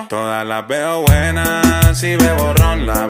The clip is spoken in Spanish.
Todas las veo buenas, si bebo ron la